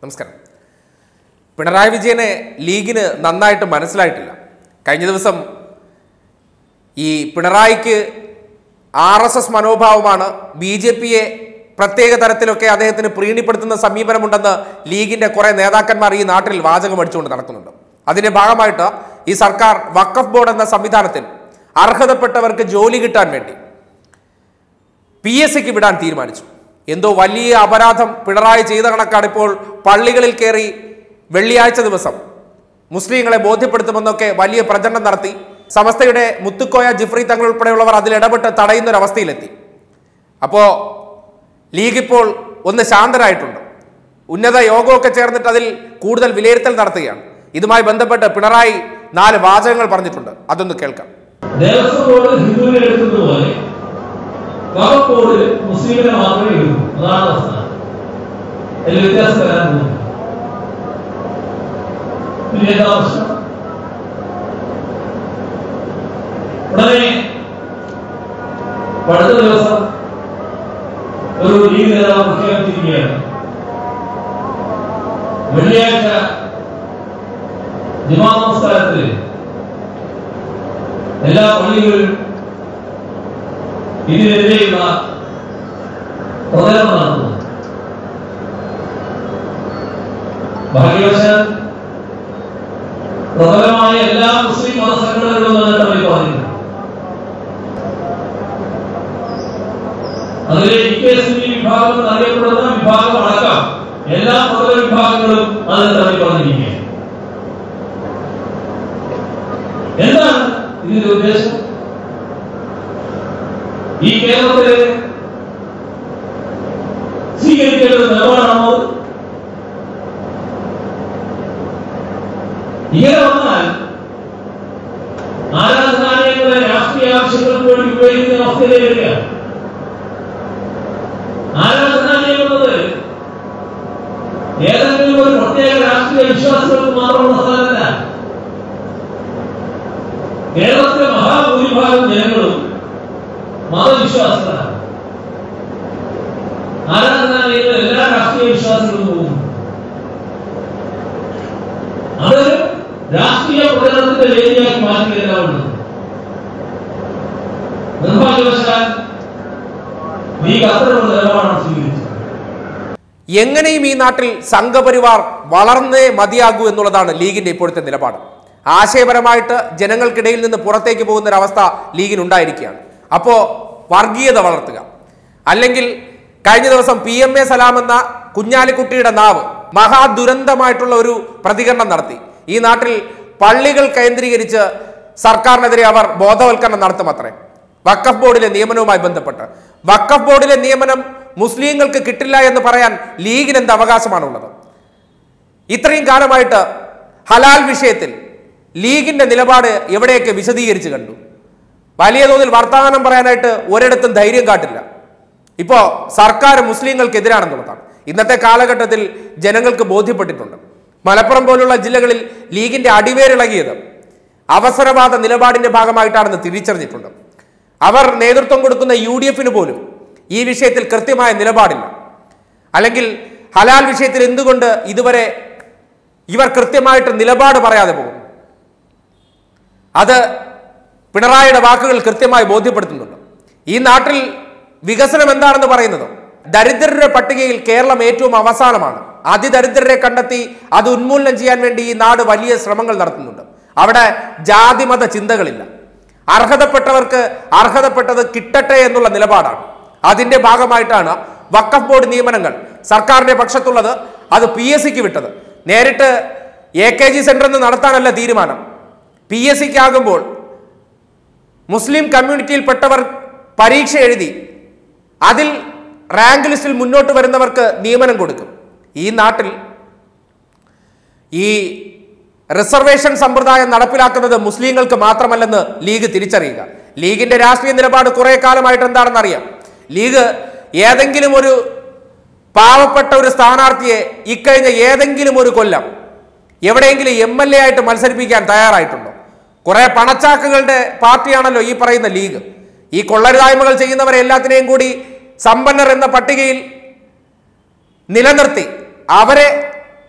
നമസ്കാരം. പിണറായി വിജയനെ ലീഗിന് നന്നായിട്ട് മനസ്സിലായിട്ടില്ല. കഴിഞ്ഞ ദിവസം ഈ പിണറായിക്ക് RSS മനോഭാവമാണ്, BJPയെ പ്രത്യേക തരത്തിലൊക്കെ അദ്ദേഹത്തിന് പ്രീണിപ്പെടുത്തുന്ന സമീപനമുണ്ടെന്ന് ലീഗിന്റെ കുറെ നേതാക്കന്മാർ ഈ നാട്ടിൽ വാചകം അടിച്ചുകൊണ്ട് നടക്കുന്നുണ്ട്. അതിന്റെ ഭാഗമായിട്ട് ഈ സർക്കാർ വഖഫ് ബോർഡ് എന്ന സംവിധാനത്തിൽ അർഹതപ്പെട്ടവർക്ക് ജോലി കിട്ടാൻ വേണ്ടി PSCക്ക് വിടാൻ തീരുമാനിച്ചു. എന്തോ വലിയ അപരാധം പിണറായി ചെയ്ത കണക്കാണ് ഇപ്പോൾ പള്ളികളിൽ കയറി വെള്ളിയാഴ്ച ദിവസം മുസ്ലിങ്ങളെ ബോധ്യപ്പെടുത്തുമെന്നൊക്കെ വലിയ പ്രചരണം നടത്തി. സമസ്തയുടെ മുത്തുക്കോയ ജിഫ്രി തങ്ങൾ ഉൾപ്പെടെയുള്ളവർ അതിലിടപെട്ട് തടയുന്നൊരവസ്ഥയിലെത്തി. അപ്പോൾ ലീഗ് ഇപ്പോൾ ഒന്ന് ശാന്തരായിട്ടുണ്ട്. ഉന്നത യോഗമൊക്കെ ചേർന്നിട്ട് അതിൽ കൂടുതൽ വിലയിരുത്തൽ നടത്തുകയാണ്. ഇതുമായി ബന്ധപ്പെട്ട് പിണറായി 4 വാചകങ്ങൾ പറഞ്ഞിട്ടുണ്ട്. അതൊന്ന് കേൾക്കാം. ദേവസ്വം ബോർഡ് ഹിന്ദുവിനെ എടുക്കുന്നതുപോലെ വഖഫ് ബോർഡ് മുസ്ലിമിനെ മാത്രമേ എടുക്കൂ. അതാണ് അവസ്ഥ. അതിൽ വ്യത്യാസം വരാൻ പോകുന്നു. ഉടനെ അടുത്ത ദിവസം ഒരു ലീഗ് നേതാവ് പ്രഖ്യാപിച്ചിരിക്കുകയാണ്, വെള്ളിയാഴ്ച ജുമാ നമസ്കാരത്തിൽ എല്ലാ പള്ളികളിലും ഇതിനെതിരെയുള്ള പ്രചരണം നടത്തുന്നു. ഭാഗ്യവശാൽ പ്രബലമായ എല്ലാ മുസ്ലിം മതസംഘടനകളും നേട്ടമായി പറഞ്ഞു. അതിലെ IKSB വിഭാഗം എന്നറിയപ്പെടുന്ന വിഭാഗം അടക്കം എല്ലാ പ്രബല വിഭാഗങ്ങളും അതിന് തള്ളി പറഞ്ഞിരിക്കുകയാണ്. എന്താണ് ഇതിന്റെ ഉദ്ദേശം? ഈ കേരളത്തില് സ്വീകരിക്കേണ്ട നിലപാടാണോ? ഇങ്ങനെ വന്നാൽ ആരാധനാലയങ്ങളെ രാഷ്ട്രീയ ആവശ്യങ്ങൾക്ക് വേണ്ടി ഉപയോഗിക്കുന്ന അവസ്ഥയിലേക്ക് വരിക. ആരാധനാലയം എന്നത് ഏതെങ്കിലും ഒരു പ്രത്യേക രാഷ്ട്രീയ വിശ്വാസികൾക്ക് മാത്രമുള്ള സ്ഥലമല്ല. കേരളത്തിലെ മഹാഭൂരിഭാഗം ജനങ്ങളും മതവിശ്വാസികളാണ്. ആരാധനാലയങ്ങൾ എല്ലാ രാഷ്ട്രീയ വിശ്വാസികളും പോകുന്നു. അത് രാഷ്ട്രീയ പ്രചരണത്തിന്റെ വേദിയാക്കി മാറ്റുകയാണ്. നിർഭാഗ്യവശാൽ ലീഗ് അത്തരമുള്ള നിലപാടാണ് സ്വീകരിച്ചത്. എങ്ങനെയും ഈ നാട്ടിൽ സംഘപരിവാർ വളർന്നേ മതിയാകൂ എന്നുള്ളതാണ് ലീഗിന്റെ ഇപ്പോഴത്തെ നിലപാട്. ആശയപരമായിട്ട് ജനങ്ങൾക്കിടയിൽ നിന്ന് പുറത്തേക്ക് പോകുന്ന ഒരവസ്ഥ ലീഗിനുണ്ടായിരിക്കുകയാണ്. അപ്പോൾ വർഗീയത വളർത്തുക, അല്ലെങ്കിൽ കഴിഞ്ഞ ദിവസം PMA സലാം എന്ന കുഞ്ഞാലിക്കുട്ടിയുടെ നാവ് മഹാദുരന്തമായിട്ടുള്ള ഒരു പ്രതികരണം നടത്തി. ഈ നാട്ടിൽ പള്ളികൾ കേന്ദ്രീകരിച്ച് സർക്കാരിനെതിരെ അവർ ബോധവൽക്കരണം നടത്തുമത്രേ. വഖഫ് ബോർഡിലെ നിയമനവുമായി ബന്ധപ്പെട്ട് വഖഫ് ബോർഡിലെ നിയമനം മുസ്ലിങ്ങൾക്ക് കിട്ടില്ല എന്ന് പറയാൻ ലീഗിന് എന്ത് അവകാശമാണുള്ളത്? ഇത്രയും കാലമായിട്ട് ഹലാൽ വിഷയത്തിൽ ലീഗിന്റെ നിലപാട് എവിടെയൊക്കെ വിശദീകരിച്ച് കണ്ടു? വലിയ തോതിൽ വർത്തമാനം പറയാനായിട്ട് ഒരിടത്തും ധൈര്യം കാട്ടില്ല. ഇപ്പോ സർക്കാർ മുസ്ലിങ്ങൾക്കെതിരാണെന്നുള്ളതാണ് ഇന്നത്തെ കാലഘട്ടത്തിൽ ജനങ്ങൾക്ക് ബോധ്യപ്പെട്ടിട്ടുണ്ട്. മലപ്പുറം പോലുള്ള ജില്ലകളിൽ ലീഗിന്റെ അടിവേരിളകിയത് അവസരവാദ നിലപാടിന്റെ ഭാഗമായിട്ടാണെന്ന് തിരിച്ചറിഞ്ഞിട്ടുണ്ട്. അവർ നേതൃത്വം കൊടുക്കുന്ന UDFന് പോലും ഈ വിഷയത്തിൽ കൃത്യമായ നിലപാടില്ല. അല്ലെങ്കിൽ ഹലാൽ വിഷയത്തിൽ എന്തുകൊണ്ട് ഇതുവരെ ഇവർ കൃത്യമായിട്ട് നിലപാട് പറയാതെ പോകുന്നു? അത് പിണറായിയുടെ വാക്കുകൾ കൃത്യമായി ബോധ്യപ്പെടുത്തുന്നുണ്ട്. ഈ നാട്ടിൽ വികസനം എന്താണെന്ന് പറയുന്നത്, ദരിദ്രരുടെ പട്ടികയിൽ കേരളം ഏറ്റവും അവസാനമാണ്. അതിദരിദ്രരെ കണ്ടെത്തി അത് ഉന്മൂലനം ചെയ്യാൻ വേണ്ടി ഈ നാട് വലിയ ശ്രമങ്ങൾ നടത്തുന്നുണ്ട്. അവിടെ ജാതിമത ചിന്തകളില്ല. അർഹതപ്പെട്ടവർക്ക് അർഹതപ്പെട്ടത് കിട്ടട്ടെ എന്നുള്ള നിലപാടാണ്. അതിന്റെ ഭാഗമായിട്ടാണ് വഖഫ് ബോർഡ് നിയമനങ്ങൾ സർക്കാരിന്റെ പക്ഷത്തുള്ളത്. അത് PSCക്ക് വിട്ടത്. നേരിട്ട് AKG സെന്ററിൽ നിന്ന് നടത്താനല്ല തീരുമാനം. PSCക്ക് ആകുമ്പോൾ മുസ്ലിം കമ്മ്യൂണിറ്റിയിൽപ്പെട്ടവർ പരീക്ഷ എഴുതി അതിൽ റാങ്ക് ലിസ്റ്റിൽ മുന്നോട്ട് വരുന്നവർക്ക് നിയമനം കൊടുക്കും. ഈ നാട്ടിൽ ഈ റിസർവേഷൻ സമ്പ്രദായം നടപ്പിലാക്കുന്നത് മുസ്ലിങ്ങൾക്ക് മാത്രമല്ലെന്ന് ലീഗ് തിരിച്ചറിയുക. ലീഗിന്റെ രാഷ്ട്രീയ നിലപാട് കുറെ കാലമായിട്ട് എന്താണെന്ന് അറിയാം. ലീഗ് ഏതെങ്കിലും ഒരു പാവപ്പെട്ട ഒരു സ്ഥാനാർത്ഥിയെ ഇക്കഴിഞ്ഞ ഏതെങ്കിലും ഒരു കൊല്ലം എവിടെയെങ്കിലും MLA ആയിട്ട് മത്സരിപ്പിക്കാൻ തയ്യാറായിട്ടുണ്ടോ? കുറെ പണച്ചാക്കുകളുടെ പാർട്ടിയാണല്ലോ ഈ പറയുന്ന ലീഗ്. ഈ കൊള്ളരുതായ്മകൾ ചെയ്യുന്നവരെ എല്ലാത്തിനെയും കൂടി സമ്പന്നർ എന്ന പട്ടികയിൽ നിലനിർത്തി അവരെ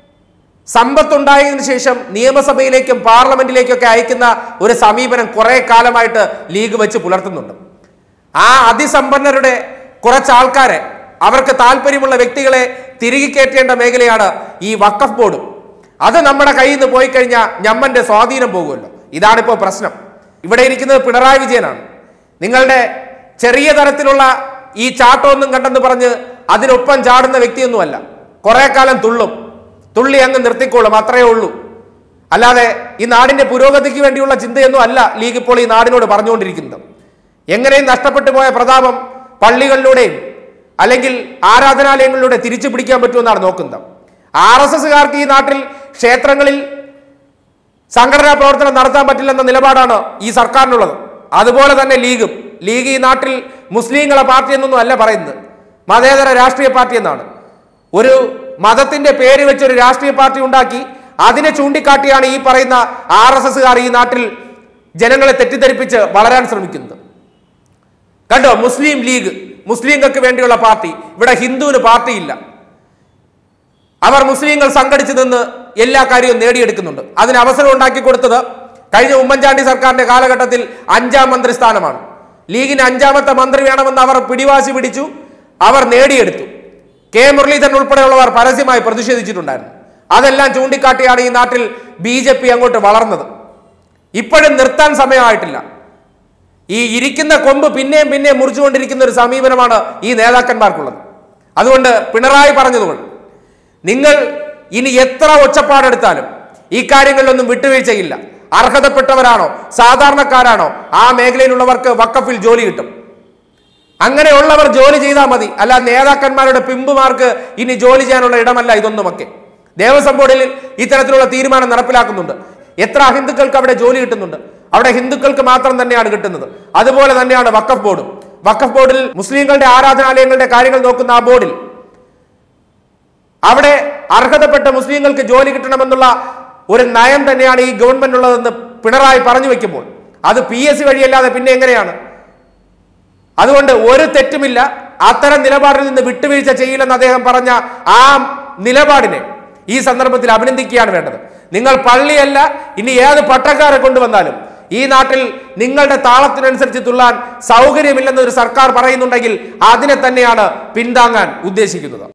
സമ്പത്തുണ്ടായതിനു ശേഷം നിയമസഭയിലേക്കും പാർലമെന്റിലേക്കൊക്കെ അയക്കുന്ന ഒരു സമീപനം കുറെ കാലമായിട്ട് ലീഗ് വെച്ച് പുലർത്തുന്നുണ്ട്. ആ അതിസമ്പന്നരുടെ കുറച്ച് ആൾക്കാരെ, അവർക്ക് താല്പര്യമുള്ള വ്യക്തികളെ തിരികെ കയറ്റേണ്ട മേഖലയാണ് ഈ വഖഫ് ബോർഡ്. അത് നമ്മുടെ കയ്യിൽ നിന്ന് പോയി കഴിഞ്ഞാൽ ഞമ്മന്റെ സ്വാധീനം പോകുമല്ലോ. ഇതാണിപ്പോൾ പ്രശ്നം. ഇവിടെ ഇരിക്കുന്നത് പിണറായി വിജയനാണ്. നിങ്ങളുടെ ചെറിയ തരത്തിലുള്ള ഈ ചാട്ടമൊന്നും കണ്ടെന്ന് പറഞ്ഞ് അതിനൊപ്പം ചാടുന്ന വ്യക്തിയൊന്നുമല്ല. കുറെ കാലം തുള്ളി അങ്ങ് നിർത്തിക്കോളും, അത്രയേ ഉള്ളൂ. അല്ലാതെ ഈ നാടിന്റെ പുരോഗതിക്ക് വേണ്ടിയുള്ള ചിന്തയൊന്നും അല്ല ലീഗ് ഇപ്പോൾ ഈ നാടിനോട് പറഞ്ഞുകൊണ്ടിരിക്കുന്നത്. എങ്ങനെയും നഷ്ടപ്പെട്ടു പോയ പ്രതാപം പള്ളികളിലൂടെയും അല്ലെങ്കിൽ ആരാധനാലയങ്ങളിലൂടെ തിരിച്ചു പിടിക്കാൻ പറ്റുമെന്നാണ് നോക്കുന്നത്. RSSകാർക്ക് ഈ നാട്ടിൽ ക്ഷേത്രങ്ങളിൽ സംഘടനാ പ്രവർത്തനം നടത്താൻ പറ്റില്ലെന്ന നിലപാടാണ് ഈ സർക്കാരിനുള്ളത്. അതുപോലെ തന്നെ ലീഗ് ഈ നാട്ടിൽ മുസ്ലിങ്ങളെ പാർട്ടി എന്നൊന്നും അല്ല പറയുന്നത്, മതേതര രാഷ്ട്രീയ പാർട്ടി എന്നാണ്. ഒരു മതത്തിന്റെ പേര് വെച്ചൊരു രാഷ്ട്രീയ പാർട്ടി ഉണ്ടാക്കി അതിനെ ചൂണ്ടിക്കാട്ടിയാണ് ഈ പറയുന്ന RSSകാർ ഈ നാട്ടിൽ ജനങ്ങളെ തെറ്റിദ്ധരിപ്പിച്ച് വളരാൻ ശ്രമിക്കുന്നത്. കണ്ടോ, മുസ്ലിം ലീഗ്, മുസ്ലിങ്ങൾക്ക് വേണ്ടിയുള്ള പാർട്ടി. ഇവിടെ ഹിന്ദുവിന് പാർട്ടിയില്ല. അവർ മുസ്ലിങ്ങൾ സംഘടിച്ചു നിന്ന് എല്ലാ കാര്യവും നേടിയെടുക്കുന്നുണ്ട്. അതിന് അവസരം ഉണ്ടാക്കി കൊടുത്തത് കഴിഞ്ഞ ഉമ്മൻചാണ്ടി സർക്കാരിന്റെ കാലഘട്ടത്തിൽ 5ാം മന്ത്രിസ്ഥാനമാണ്. ലീഗിന് 5ാമത്തെ മന്ത്രി വേണമെന്ന് അവർ പിടിവാശി പിടിച്ചു, അവർ നേടിയെടുത്തു. കെ മുരളീധരൻ ഉൾപ്പെടെയുള്ളവർ പരസ്യമായി പ്രതിഷേധിച്ചിട്ടുണ്ടായിരുന്നു. അതെല്ലാം ചൂണ്ടിക്കാട്ടിയാണ് ഈ നാട്ടിൽ BJP അങ്ങോട്ട് വളർന്നത്. ഇപ്പോഴും നിർത്താൻ സമയമായിട്ടില്ല. ഈ ഇരിക്കുന്ന കൊമ്പ് പിന്നെയും മുറിച്ചുകൊണ്ടിരിക്കുന്ന ഒരു സമീപനമാണ് ഈ നേതാക്കന്മാർക്കുള്ളത്. അതുകൊണ്ട് പിണറായി പറഞ്ഞതുകൊണ്ട് നിങ്ങൾ ഇനി എത്ര ഒച്ചപ്പാടെടുത്താലും ഈ കാര്യങ്ങളിലൊന്നും വിട്ടുവീഴ്ചയില്ല. അർഹതപ്പെട്ടവരാണോ സാധാരണക്കാരാണോ ആ മേഖലയിലുള്ളവർക്ക് വഖഫിൽ ജോലി കിട്ടും. അങ്ങനെയുള്ളവർ ജോലി ചെയ്താൽ മതി. അല്ല നേതാക്കന്മാരുടെ പിമ്പുമാർക്ക് ഇനി ജോലി ചെയ്യാനുള്ള ഇടമല്ല ഇതൊന്നുമൊക്കെ. ദേവസ്വം ബോർഡിൽ ഇത്തരത്തിലുള്ള തീരുമാനം നടപ്പിലാക്കുന്നുണ്ട്. എത്ര ഹിന്ദുക്കൾക്ക് അവിടെ ജോലി കിട്ടുന്നുണ്ട്? അവിടെ ഹിന്ദുക്കൾക്ക് മാത്രം തന്നെയാണ് കിട്ടുന്നത്. അതുപോലെ തന്നെയാണ് വഖഫ് ബോർഡും. വഖഫ് ബോർഡിൽ മുസ്ലിങ്ങളുടെ ആരാധനാലയങ്ങളുടെ കാര്യങ്ങൾ നോക്കുന്ന ആ ബോർഡിൽ അവിടെ അർഹതപ്പെട്ട മുസ്ലിങ്ങൾക്ക് ജോലി കിട്ടണമെന്നുള്ള ഒരു നയം തന്നെയാണ് ഈ ഗവൺമെന്റ് ഉള്ളതെന്ന് പിണറായി പറഞ്ഞു വെക്കുമ്പോൾ അത് PSC വഴിയല്ലാതെ പിന്നെ എങ്ങനെയാണ്? അതുകൊണ്ട് ഒരു തെറ്റുമില്ല. അത്തരം നിലപാടിൽ നിന്ന് വിട്ടുവീഴ്ച ചെയ്യില്ലെന്ന് അദ്ദേഹം പറഞ്ഞ ആ നിലപാടിനെ ഈ സന്ദർഭത്തിൽ അഭിനന്ദിക്കുകയാണ് വേണ്ടത്. നിങ്ങൾ പള്ളിയല്ല, ഇനി ഏത് പട്ടക്കാരെ കൊണ്ടുവന്നാലും ഈ നാട്ടിൽ നിങ്ങളുടെ താളത്തിനനുസരിച്ച് തുള്ളാൻ സൗകര്യമില്ലെന്ന് ഒരു സർക്കാർ പറയുന്നുണ്ടെങ്കിൽ അതിനെ തന്നെയാണ് പിന്താങ്ങാൻ ഉദ്ദേശിക്കുന്നത്.